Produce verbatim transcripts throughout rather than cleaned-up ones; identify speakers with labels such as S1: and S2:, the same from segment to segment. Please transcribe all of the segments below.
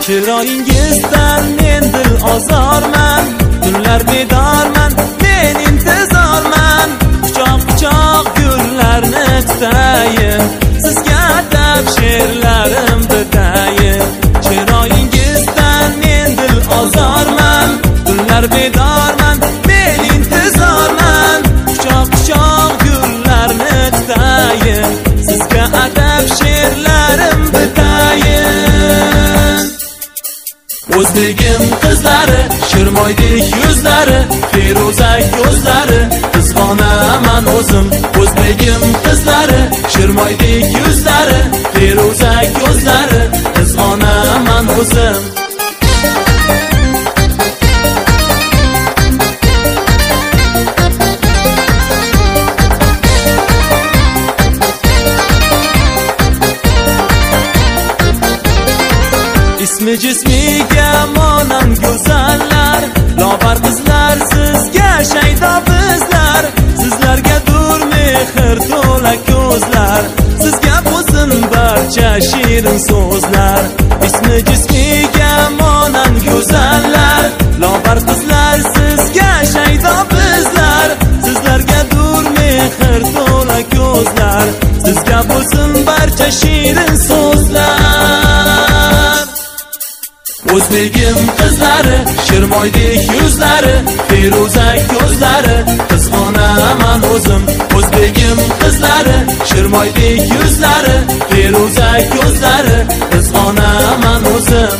S1: chiroyingizdan men dil ozorman, tunlar bedorman, men intizorman. Quchoq quchoq gullarni tutayin, sizga atab she'rlarim bitayin. Chiroyingizdan men dil ozorman, tunlar bedorman, men intizorman. Quchoq quchoq gullarni tutayin, sizga atab she'rlarim bitayin. O'zbegim qizlari, shirmoydek yuzlari, feruzak ko'zlari, qizg'onaman o'zim. O'zbegim qizlari, shirmoydek yuzlari, feruzak ko'zlari, qizg'onaman o'zim. Ismi jismiga monam go'zallar, lobar qizlar sizga shaydo bizlar. Sizlarga dur mehr to'la ko'zlar, sizga bo'lsin barcha shirin so'zlar. Ismi jismiga monam go'zallar, lobar qizlar sizga shaydo bizlar. Sizlarga dur mehr to'la ko'zlar, sizga bo'lsin barcha shirin so'zlar. O'zbegim qizlari, shirmoydek yuzlari, feruzak ko'zlari, qizg'onaman o'zim. O'zbegim qizlari, shirmoydek yuzlari, feruzak ko'zlari, qizg'onaman o'zim.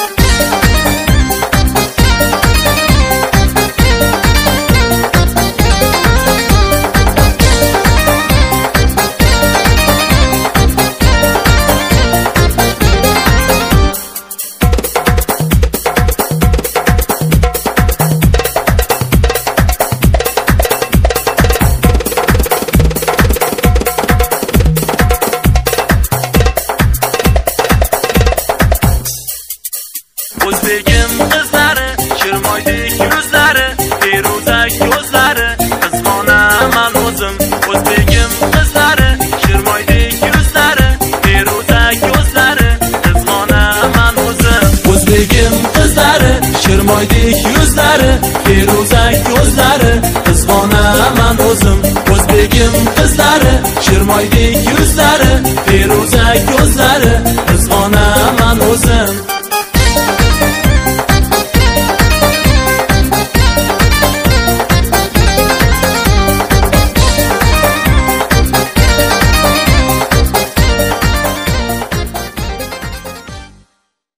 S1: O'zbegim qizlari, shirmoydek yuzlari, feruzak ko'zlari, qizg'onaman o'zim. O'zbegim qizlari, shirmoydek yuzlari, feruzak ko'zlari, qizg'onaman o'zim. O'zbegim qizlari, shirmoydek yuzlari, feruzak ko'zlari, qizg'onaman o'zim. O'zbegim qizlari, shirmoydek yuzlari, feruzak ko'zlari,